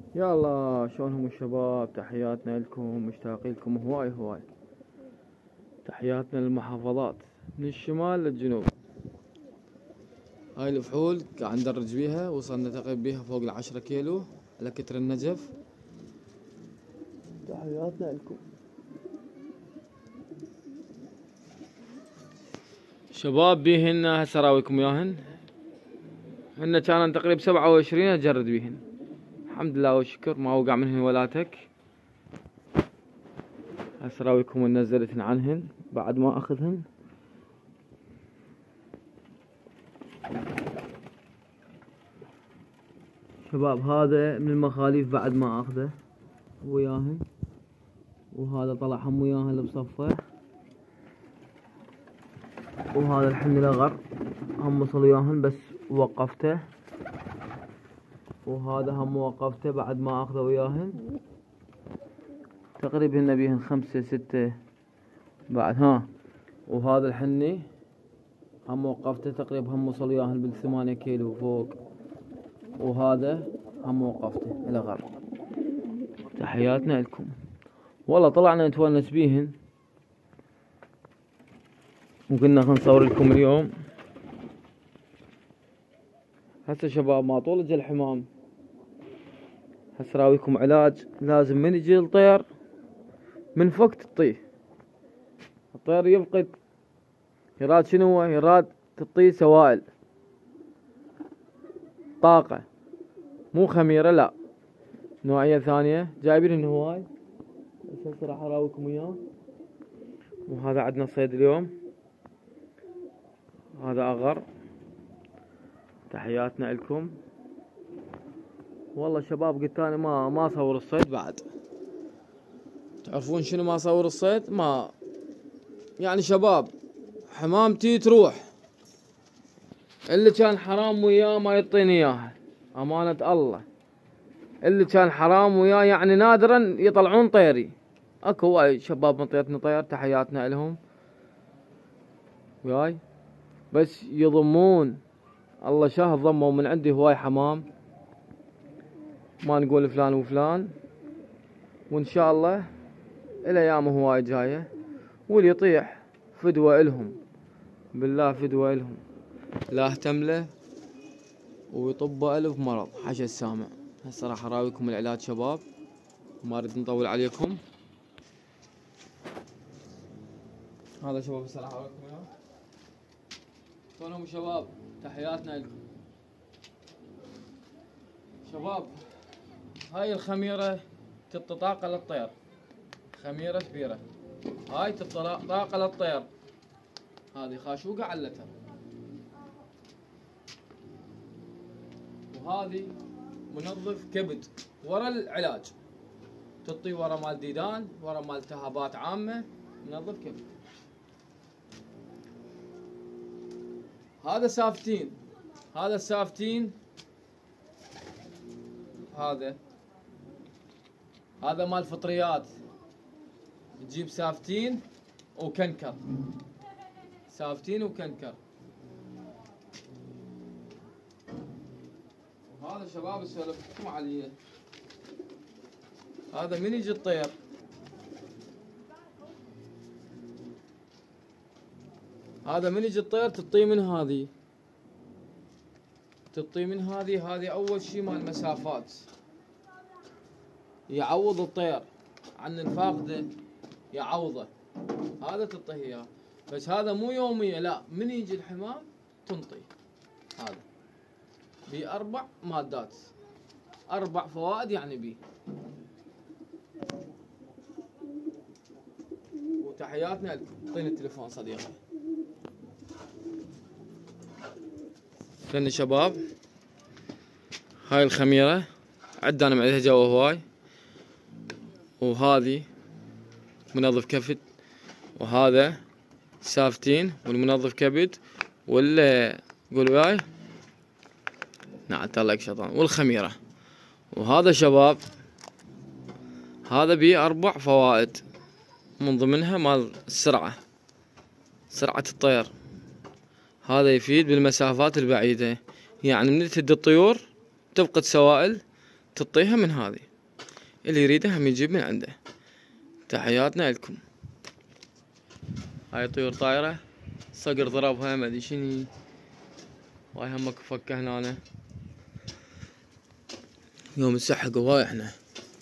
يلا شلونهم الشباب؟ تحياتنا لكم، مشتاقين لكم هواي هواي. تحياتنا للمحافظات من الشمال للجنوب. هاي الفحول قاعد ندرج بيها، وصلنا تقريبا بيها فوق 10 كيلو على كتر النجف. تحياتنا لكم شباب. بيهن هسه راويكم ياهن، هن كانن تقريبا 27 اجرد بيهن، الحمد لله والشكر ما وقع منهن ولاتك. هسه راويكم نزلتن عنهن بعد ما اخذهن. شباب هذا من المخاليف بعد ما اخذه وياهن، وهذا طلع هم وياهن اللي بصفه، وهذا الحن الاغر هم وصل وياهن بس وقفته، وهذا هم وقفته بعد ما اخذه وياهن. تقريبا نبيهن 5 6 بعد ها. وهذا الحني هم وقفته تقريبا هم وصل وياهن بال8 كيلو فوق، وهذا هم وقفته الاغر. تحياتنا لكم والله. طلعنا نتونس بيهن وقلنا خلنا نصور لكم اليوم. هسه شباب ما طول الحمام، هسه راويكم علاج لازم من يجي الطير من فوق تطيه. الطير يفقد، يراد شنو هو؟ يراد تطيه سوائل طاقة، مو خميرة، لا نوعية ثانية جايبين هواي. بس هسه راح اراويكم اياه. وهذا عندنا صيد اليوم، هذا اغر. تحياتنا لكم والله شباب. قلت انا ما اصور الصيد بعد، تعرفون شنو ما اصور الصيد؟ ما يعني شباب حمامتي تروح، اللي كان حرام وياه ما يعطيني اياها، امانة الله. اللي كان حرام وياه يعني نادرا يطلعون طيري. اكو هواي شباب مطيتني طير، تحياتنا لهم وياي، بس يضمون الله شاه ضموا من عندي هواي حمام. ما نقول فلان وفلان، وان شاء الله الايام هواي جايه، واللي يطيح فدوة الهم، بالله فدوة الهم، لا اهتم له ويطب الف مرض حاشا السامع. هسه راح اراويكم العلاج شباب، ما اريد نطول عليكم. هذا شباب هسه راح اراويكم اياه. شلونهم شباب؟ تحياتنا لكم شباب. هاي الخميرة تعطي طاقة للطير، خميرة كبيرة، هاي تعطي طاقة للطير. هذه خاشوقة علتها، وهذه منظف كبد ورا العلاج، تعطي ورا مال ديدان، ورا مال التهابات عامة، منظف كبد. هذا سافتين، هذا السافتين، هذا مال فطريات. تجيب سافتين وكنكر، سافتين وكنكر. وهذا شباب سولفتكم عليه، هذا من يجي الطير، هذا من يجي الطير تطي من هذه، تطي من هذه اول شي مال مسافات، يعوض الطير عن الفاقده، يعوضه، هذا تطيه اياه. بس هذا مو يومية، لا من يجي الحمام تنطي. هذا بيه 4 مادات، 4 فوائد يعني بيه. وتحياتنا لكم. اعطيني التليفون صديقي. شنو شباب؟ هاي الخميرة عندنا معدها جوا هواي، وهذه منظف كبد، وهذا سافتين والمنظف كبد، واللي قول وياي نعم طلعك شيطان، والخميرة. وهذا شباب هذا بيه 4 فوائد، من ضمنها مال السرعة، سرعة الطير. هذا يفيد بالمسافات البعيدة، يعني من تهد الطيور تفقد سوائل تطيها من هذه، اللي يريدها هم يجيب من عنده. تحياتنا لكم. هاي طيور طايرة صقر ضربها ما ادري شني، وهاي همك فكه هنا. يوم نسحق هواي احنا.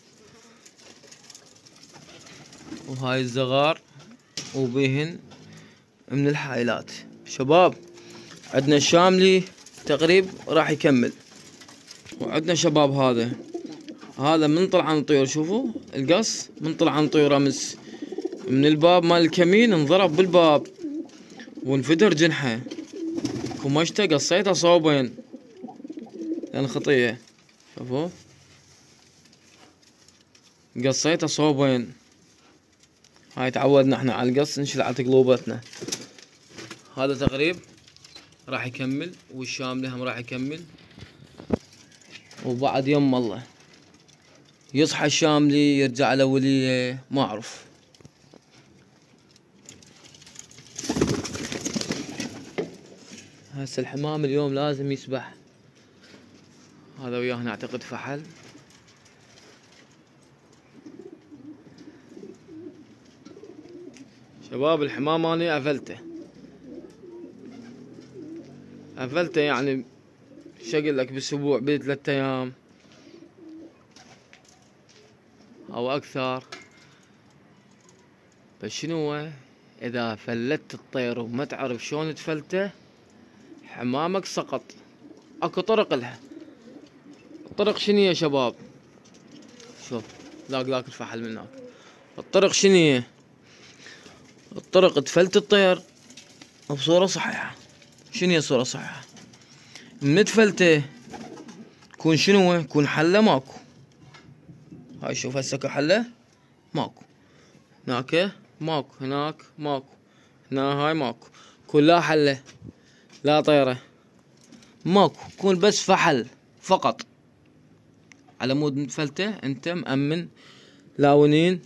وهاي الزغار وبيهن من الحايلات. شباب عندنا الشاملي تقريب راح يكمل، وعندنا شباب هذا من طلعان الطيور. شوفوا القص من طلعان طيور امس من الباب مال الكمين، انضرب بالباب وانفدر جنحه. كمشته قصيته صوبين لان خطيه. شوفوا قصيته صوبين. هاي تعودنا احنا على القص، انشلعت قلوبتنا. هذا تقريب راح يكمل، والشاملي هم راح يكمل. وبعد يوم الله يصحى الشاملي يرجع لوليه ما اعرف. هسه الحمام اليوم لازم يسبح. هذا وياه نعتقد فحل. شباب الحمام اني قفلته يعني شقل لك باسبوع ب3 ايام او اكثر. بس شنو اذا فلت الطير وما تعرف شلون تفلته حمامك سقط. اكو طرق لها. الطرق شنو يا شباب؟ شوف لاك الفحل من هناك. الطرق شنو؟ الطرق تفلت الطير بصورة صحيحة. شنو هي الصورة الصحيحة؟ من تفلته يكون شنو؟ يكون حلة ماكو. هاي شوف هسه حلة ماكو، هناك ماكو، هناك ماكو، هنا هاي ماكو، كلها حلة لا طيرة ماكو، كون بس فحل فقط. على مود فلته انت مأمن لاونين.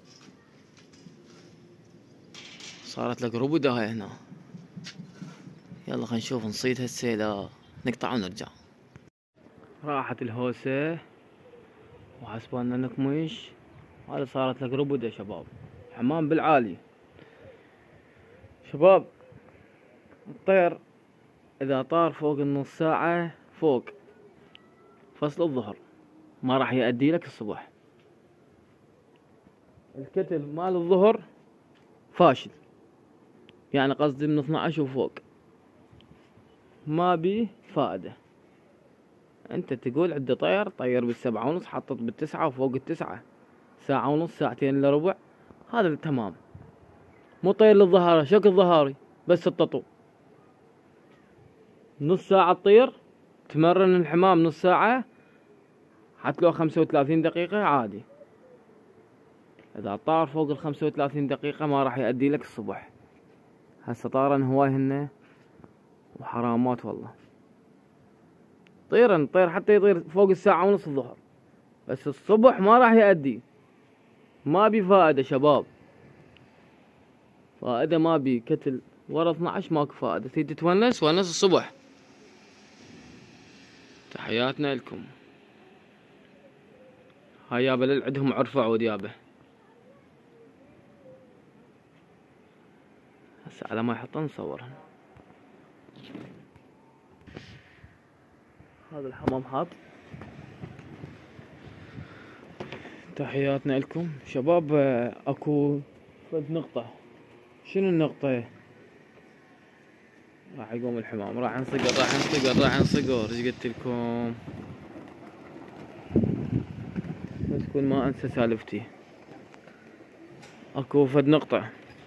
صارت لك ربدة هاي هنا. يلا خلينا نشوف نصيد هالسيلة نقطع ونرجع. راحت الهوسة وحسبنا نكمش. هذا صارت لك ربدة شباب، حمام بالعالي. شباب الطير اذا طار فوق النص ساعة فوق فصل الظهر ما راح يأدي لك الصبح. الكتل مال الظهر فاشل، يعني قصدي من 12 وفوق ما بيه فائدة. انت تقول عندي طير طير ب7:30 حطت ب9 وفوق ال9 ساعة ونص ساعتين الا ربع، هذا تمام. مو طير للظهارة شكل ظهاري بس التطو. نص ساعة تطير تمرن الحمام نص ساعة حتى لو 35 دقيقة عادي. اذا طار فوق ال35 دقيقة ما راح يأدي لك الصبح. هسه طارن هواي هن وحرامات والله. طير حتى يطير فوق الساعة ونص الظهر، بس الصبح ما راح يأدي. ما بي فائدة شباب، فائدة ما بي. كتل ورا 12 ماكو فائدة. تريد تتونس ونس الصبح. تحياتنا لكم. هاي يابا عندهم عرف عود يابا. هسه على ما يحطن نصورهن. هذا الحمام حاط. تحياتنا لكم شباب. اكو فد نقطة. شنو النقطة؟ راح يقوم الحمام، راح نصقر. ايش قلت لكم؟ بس كل ما انسى سالفتي. اكو فد نقطة.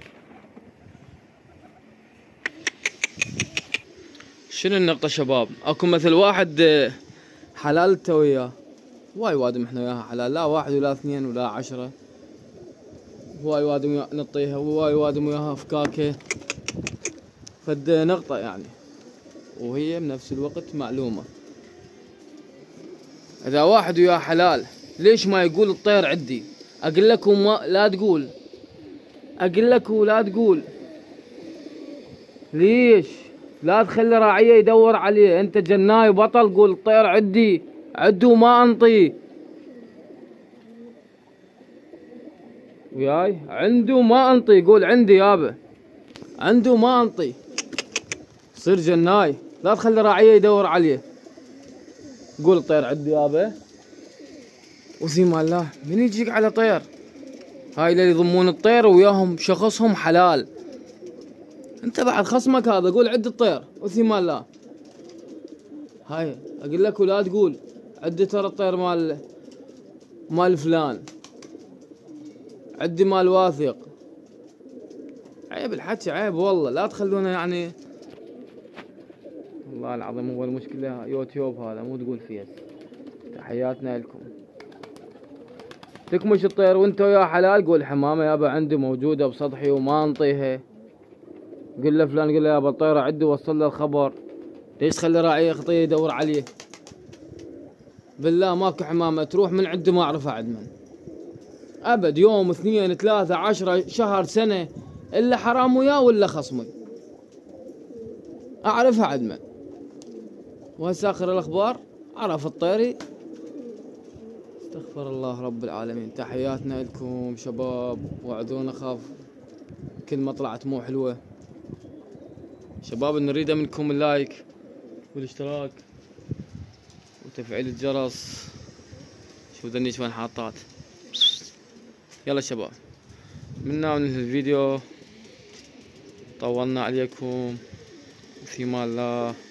شنو النقطة شباب؟ اكو مثل واحد حلالته وياه، واي وادم احنا وياها حلال، لا 1 ولا 2 ولا 10. هواي وادم نطيها وهواي وادم وياها فكاكه. فد نقطة يعني، وهي بنفس الوقت معلومة. اذا واحد وياه حلال ليش ما يقول الطير عندي؟ اقول لك وما لا تقول، اقول لك ولا تقول. ليش لا تخلي راعيه يدور عليه؟ انت جناي بطل قول الطير عندي وما انطيه. وياي عنده ما انطي، يقول عندي يابا، عنده ما انطي، صير جناي، لا تخلي راعيه يدور عليه. قول الطير عندي يابا، وثيما الله من يجيك على طير. هاي اللي يضمون الطير وياهم شخصهم حلال. انت بعد خصمك هذا قول عد الطير وثيما الله. هاي اقول لك ولا تقول عدي ترى الطير مال فلان، عدي مال واثق. عيب الحكي، عيب والله، لا تخلونا يعني. والله العظيم هو المشكلة يوتيوب هذا مو تقول فيس. تحياتنا لكم. تكمش الطير وانت ويا حلال، قول حمامة يابا عندي موجودة بسطحي وما انطيها. قل له فلان، قل له يابا الطيرة عندي، وصل له الخبر. ليش تخلي راعي خطية يدور عليه؟ بالله ماكو حمامة تروح من عنده ما اعرفها عند من ابد، يوم 2 3 10 شهر سنة، الا حرام وياه ولا خصمي اعرفها عند من. وهسه اخر الاخبار عرف الطيري. استغفر الله رب العالمين. تحياتنا لكم شباب، وعذونا خاف كلمة طلعت مو حلوة. شباب نريد منكم اللايك والاشتراك وتفعيل الجرس. شوف ذني شوين حاطات. يلا شباب منا وننهي الفيديو، طولنا عليكم، وفي امان الله.